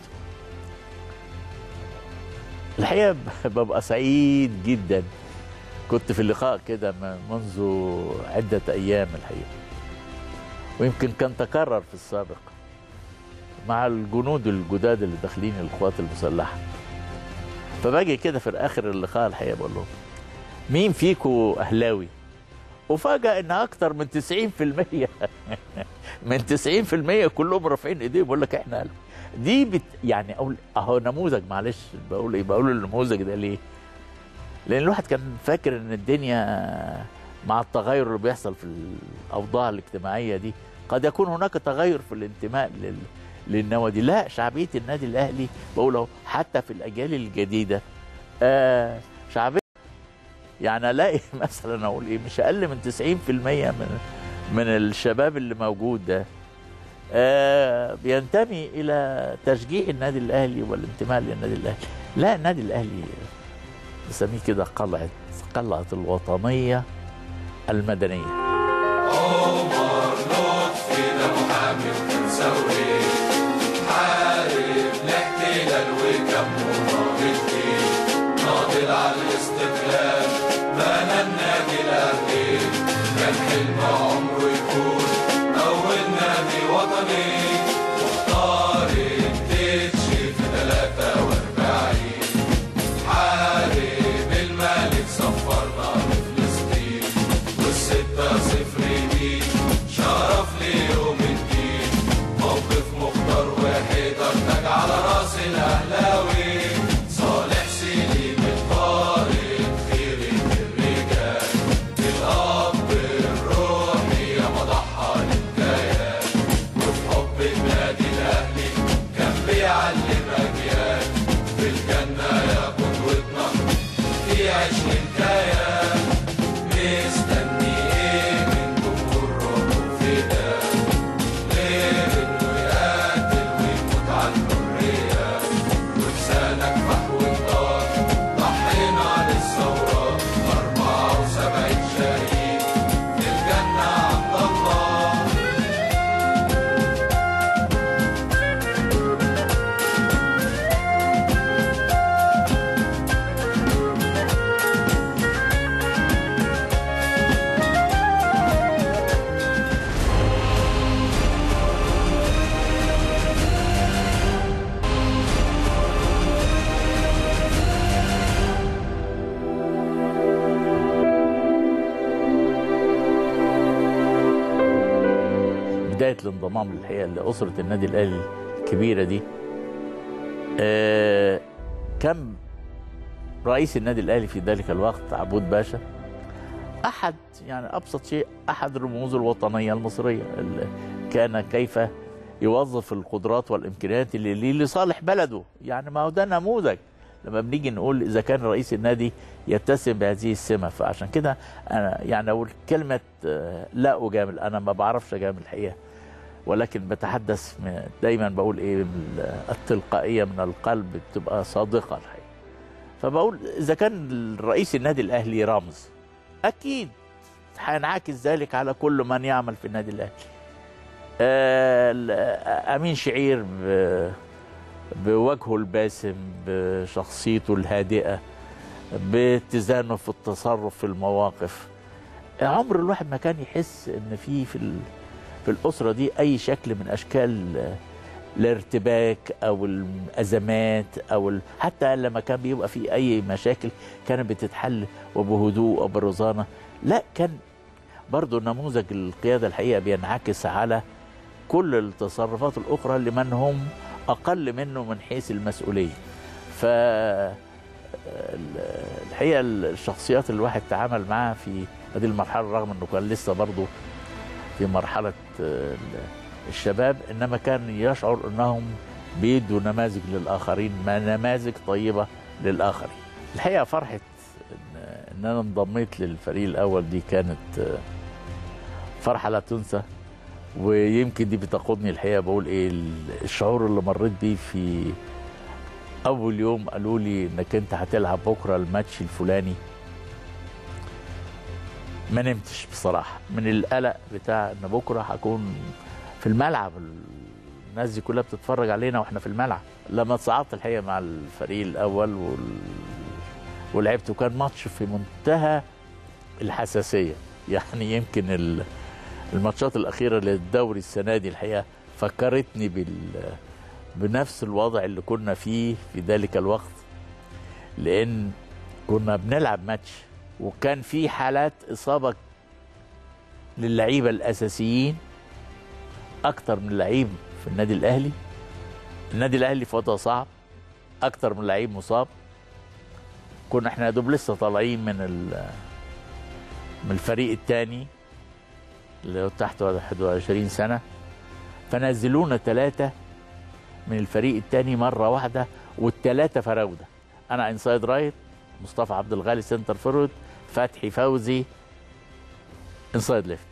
الحقيقه ببقى سعيد جدا. كنت في اللقاء كده منذ عده ايام الحقيقه، ويمكن كان تكرر في السابق مع الجنود الجداد اللي داخلين القوات المسلحه. فباجي كده في اخر اللقاء الحقيقه بقول لهم مين فيكم اهلاوي؟ وفاجأ ان اكتر من تسعين في المية من تسعين في المية كلهم رافعين ايديهم بيقول لك احنا اهلاوي. دي بت يعني اقول اهو نموذج. معلش بقول ايه، بقول النموذج ده ليه؟ لان الواحد كان فاكر ان الدنيا مع التغير اللي بيحصل في الاوضاع الاجتماعيه دي قد يكون هناك تغير في الانتماء لل للنوادي. لا، شعبيه النادي الاهلي بقول اهو حتى في الاجيال الجديده آه شعبيه. يعني الاقي مثلا اقول ايه مش اقل من تسعين في المية من من الشباب اللي موجود ده آه بينتمي الى تشجيع النادي الاهلي والانتماء للنادي الاهلي. لا النادي الاهلي بسميه كده قلعه قلعه الوطنيه المدنيه. عمر لطفي ده محامي وفرنساوي حارب الاحتلال وكان مناضل ناضل على الاستقلال بنى النادي الاهلي كان حلم عمره يكون اول نادي وطني واختار التتش في ثلاثة وأربعين حارب الملك صفرنا لفلسطين والستة صفر دي شرف ليوم الدين موقف مختار واحد ارتج على راس الاهلاوي صالح سليم الطارق خيرة الرجال الاب الروحي يا مضحى للكيان وفي حب النادي الاهلي كان بيعلم اجيال في الجنه يا قدوتنا في عشرين كيان مستني ايه من جمهور روحه فدا غير انه يقاتل ويموت على الحريه ولسانك فحو النار ضحينا للثوره أربعة وسبعين شهيد في الجنه عند الله. بدايه الانضمام للحقيقه لاسره النادي الاهلي الكبيره دي آه كان رئيس النادي الاهلي في ذلك الوقت عبود باشا احد يعني ابسط شيء احد رموز الوطنيه المصريه اللي كان كيف يوظف القدرات والامكانيات اللي ليه لصالح بلده. يعني ما هو ده نموذج لما بنيجي نقول اذا كان رئيس النادي يتسم بهذه السمه. فعشان كده انا يعني اقول كلمه لا اجامل، انا ما بعرفش اجامل الحقيقه، ولكن بتحدث دايما بقول ايه، التلقائيه من القلب بتبقى صادقه الحقيقه. فبقول اذا كان رئيس النادي الاهلي رمز، اكيد هينعكس ذلك على كل من يعمل في النادي الاهلي. امين شعير بوجهه الباسم، بشخصيته الهادئه، باتزانه في التصرف في المواقف، عمر الواحد ما كان يحس ان في في في الاسره دي اي شكل من اشكال الارتباك او الازمات او ال... حتى لما كان بيبقى في اي مشاكل كانت بتتحل وبهدوء وبرزانه. لا، كان برضه نموذج القياده الحقيقه بينعكس على كل التصرفات الاخرى لمن هم اقل منه من حيث المسؤوليه. ف الحقيقه الشخصيات اللي الواحد تعامل معها في هذه المرحله، رغم انه كان لسه برضه في مرحله الشباب، انما كان يشعر انهم بيدوا نماذج للاخرين، نماذج طيبه للاخرين. الحقيقه فرحه ان انا انضميت للفريق الاول دي كانت فرحه لا تنسى، ويمكن دي بتقودني الحقيقه بقول ايه الشعور اللي مريت بيه في اول يوم قالوا لي انك انت هتلعب بكره الماتش الفلاني. ما نمتش بصراحه من القلق بتاع ان بكره هكون في الملعب، الناس دي كلها بتتفرج علينا واحنا في الملعب. لما صعدت الحقيقه مع الفريق الاول وال... ولعبت، وكان ماتش في منتهى الحساسيه. يعني يمكن ال... الماتشات الاخيره للدوري السنه دي الحقيقه فكرتني بال بنفس الوضع اللي كنا فيه في ذلك الوقت، لان كنا بنلعب ماتش وكان في حالات اصابه للعيبه الاساسيين اكتر من لعيب في النادي الاهلي. النادي الاهلي في وضع صعب، اكتر من لعيب مصاب. كنا احنا يا دوب لسه طالعين من من الفريق الثاني اللي هو تحت واحد وعشرين سنه، فنزلونا ثلاثه من الفريق الثاني مره واحده، والثلاثه فراوده. انا انسايد رايت، مصطفى عبد الغالي سنتر فورورد، فتحي فوزي انسايد ليفت.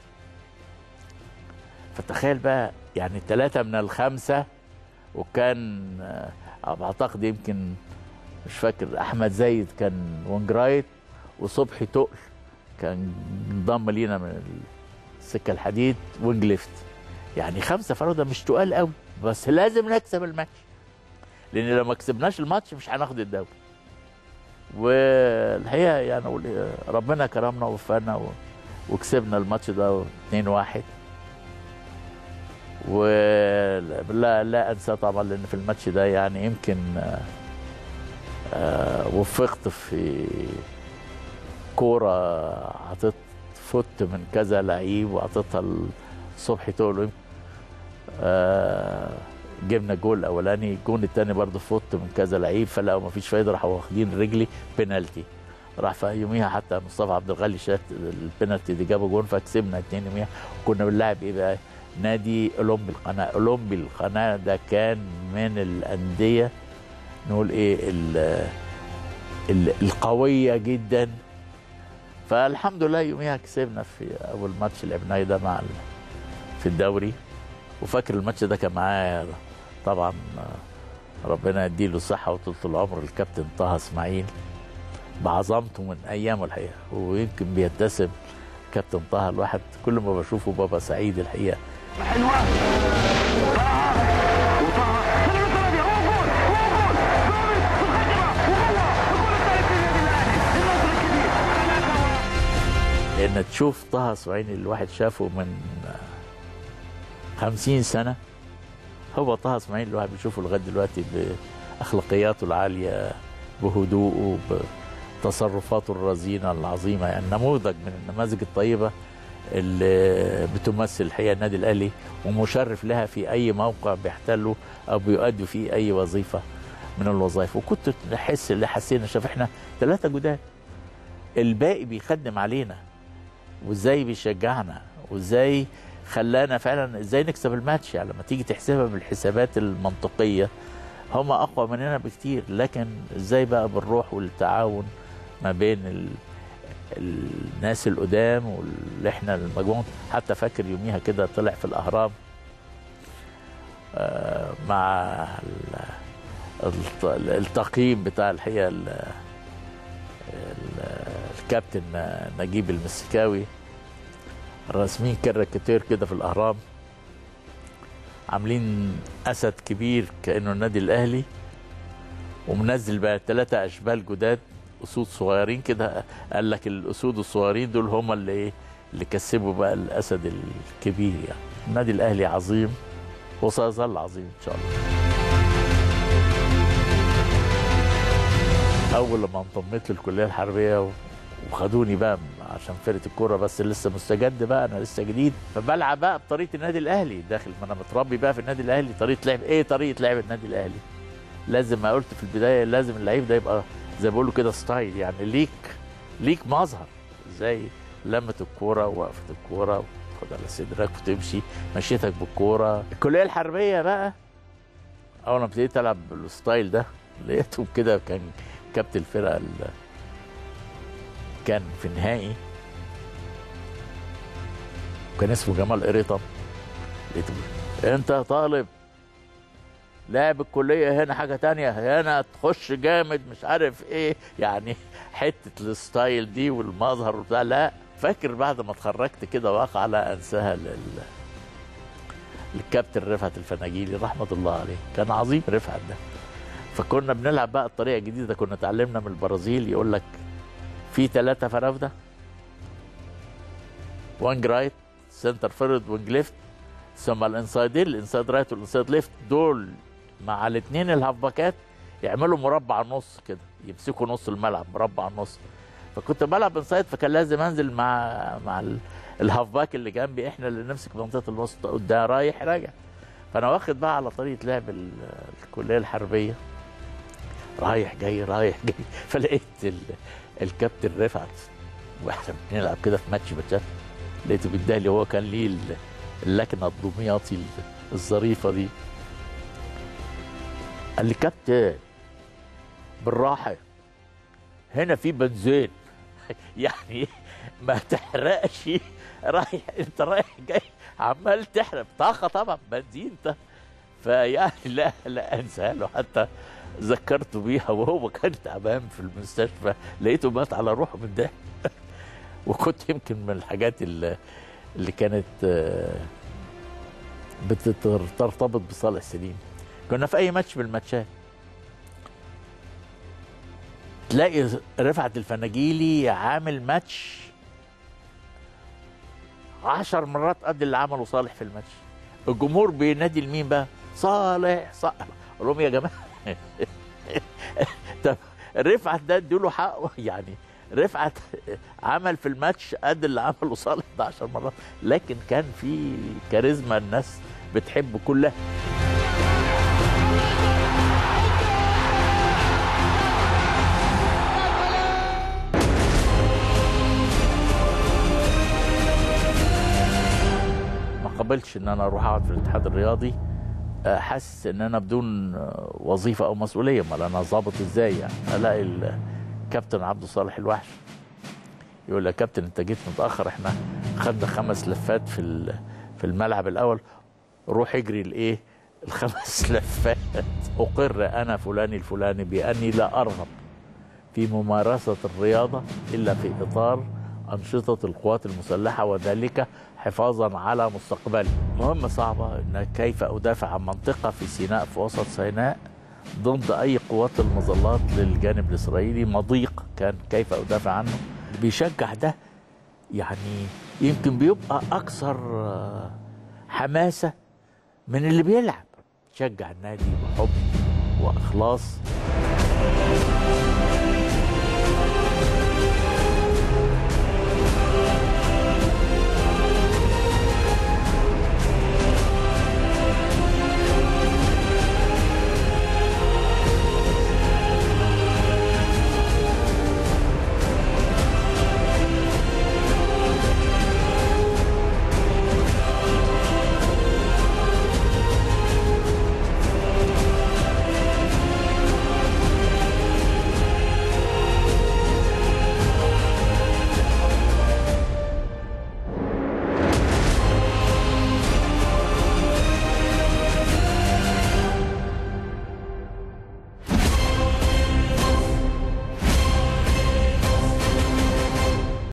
فتخيل بقى يعني ثلاثه من الخمسه، وكان اعتقد يمكن مش فاكر احمد زايد كان وينج رايت، وصبحي تقل كان انضم لينا من السكه الحديد وينج ليفت. يعني خمسه فراوده مش تقال قوي، بس لازم نكسب الماتش، لان لو ما كسبناش الماتش مش هناخد الدوري. والحقيقه يعني اقول ربنا كرمنا ووفقنا وكسبنا الماتش ده اتنين واحد. ولا لا انسى طبعا، لان في الماتش ده يعني يمكن وفقت في كوره عطيت فوت من كذا لعيب وعطيتها لصبحي تقول آه جبنا الجول الاولاني، الجول الثاني برضه فوت من كذا لعيب، فلقوا ما فيش فايده راحوا واخدين رجلي بنالتي. راح في يوميها حتى مصطفى عبد الغالي شات البنالتي دي جابوا جول، فكسبنا اتنين يوميها. كنا بنلعب ايه بقى؟ نادي اولمبي القناه. اولمبي القناه ده كان من الانديه نقول ايه ال ال القويه جدا. فالحمد لله يوميها كسبنا في اول ماتش لعبناه ده مع في الدوري. وفاكر الماتش ده كان معايا طبعا ربنا يديله الصحه وطولة العمر الكابتن طه اسماعيل بعظمته من ايامه الحقيقه، ويمكن بيتسم كابتن طه الواحد كل ما بشوفه بابا سعيد الحقيقه. حلوه لان تشوف طه اسماعيل الواحد شافه من خمسين سنه، هو طه اسماعيل الواحد بيشوفه لغايه دلوقتي باخلاقياته العاليه، بهدوءه، بتصرفاته الرزينه العظيمه. يعني نموذج من النماذج الطيبه اللي بتمثل الحقيقه النادي الاهلي، ومشرف لها في اي موقع بيحتله او بيؤدي فيه اي وظيفه من الوظائف. وكنت نحس اللي حسينا، شاف احنا ثلاثه جداد، الباقي بيخدم علينا، وازاي بيشجعنا، وازاي خلانا فعلا ازاي نكسب الماتش. يعني لما تيجي تحسبها بالحسابات المنطقيه هم اقوى مننا بكتير، لكن ازاي بقى بالروح والتعاون ما بين ال... الناس القدام واللي احنا المجموعه. حتى فاكر يوميها كده طلع في الاهرام آه مع التقييم بتاع الحقيقه الكابتن نجيب المسكاوي، راسمين كاريكاتير كده في الاهرام، عاملين اسد كبير كانه النادي الاهلي، ومنزل بقى ثلاثه اشبال جداد اسود صغيرين كده. قال لك الاسود الصغيرين دول هم اللي ايه اللي كسبوا بقى الاسد الكبير. يعني النادي الاهلي عظيم وسيظل عظيم ان شاء الله. اول لما انضميت للكليه الحربيه وخدوني بقى عشان فرقه الكوره، بس لسه مستجد بقى، انا لسه جديد، فبلعب بقى بطريقه النادي الاهلي داخل، ما انا متربي بقى في النادي الاهلي. طريقه لعب ايه؟ طريقه لعب النادي الاهلي لازم، ما قلت في البدايه لازم اللعيب ده يبقى زي ما بيقولوا كده ستايل، يعني ليك ليك مظهر، زي لمه الكوره ووقفه الكوره وتاخد على صدرك وتمشي مشيتك بالكوره. الكليه الحربيه بقى اول ما ابتديت العب بالستايل ده لقيتهم كده. كان كابتن الفرقه كان في النهائي وكان اسمه جمال قريطه، لقيته انت طالب لاعب الكليه هنا حاجه تانية، هنا تخش جامد مش عارف ايه، يعني حته الستايل دي والمظهر وبتاع. لا فاكر بعد ما اتخرجت كده واقع لا انساها لل... للكابتن رفعت الفناجيلي رحمه الله عليه، كان عظيم رفعت ده. فكنا بنلعب بقى الطريقه الجديده، كنا اتعلمنا من البرازيل، يقول لك في ثلاثه فراوده، وانج رايت، سنتر فورورد، وانج ليفت، ثم الانسايدين، الانسايد رايت والانسايد ليفت، دول مع الاثنين الهاف باكات يعملوا مربع النص كده، يمسكوا نص الملعب مربع النص. فكنت بلعب انسايد، فكان لازم انزل مع مع الهاف باك اللي جنبي، احنا اللي نمسك منطقه الوسط قدام رايح راجع. فانا واخد بقى على طريقه لعب الكليه الحربيه، رايح جاي رايح جاي. فلقيت الكابتن رفعت واحنا بنلعب كده في ماتش ماتشات، لقيته بيدالي، هو كان ليه اللكنه الدمياطي الظريفه دي، قال لي كابتن بالراحه هنا في بنزين يعني ما تحرقش، رايح انت رايح جاي عمال تحرق طاقه طبعا بنزين انت. فيعني لا لا انساها له، حتى ذكرته بيها وهو كان تعبان في المستشفى، لقيته مات على روحه من الضحك. وكنت يمكن من الحاجات اللي, اللي كانت بترتبط بصالح سليم، كنا في اي ماتش من الماتشات تلاقي رفعت الفناجيلي عامل ماتش عشر مرات قد اللي عمله صالح في الماتش. الجمهور بينادي لمين بقى؟ صالح صالح. اقول لهم يا جماعه طب رفعت ده اديله حقه، يعني رفعت عمل في الماتش قد اللي عمله صالح ده عشر مرات، لكن كان في كاريزما الناس بتحبه كلها. ما قبلتش ان انا اروح اقعد في الاتحاد الرياضي، حاسس ان انا بدون وظيفه او مسؤوليه، ما انا ظابط ازاي يعني. الاقي الكابتن عبد الصالح الوحش يقول لي يا كابتن انت جيت متاخر، احنا خدنا خمس لفات في في الملعب الاول، روح اجري الايه الخمس لفات. اقر انا فلان الفلاني باني لا ارغب في ممارسه الرياضه الا في اطار انشطه القوات المسلحه، وذلك حفاظا على مستقبلي. مهمه صعبه ان كيف ادافع عن منطقه في سيناء في وسط سيناء ضد اي قوات المظلات للجانب الاسرائيلي، مضيق كان كيف ادافع عنه. اللي بيشجع ده يعني يمكن بيبقى اكثر حماسه من اللي بيلعب، شجع النادي بحب واخلاص.